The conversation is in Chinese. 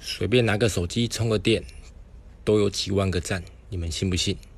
随便拿个手机充个电，都有几万个赞，你们信不信？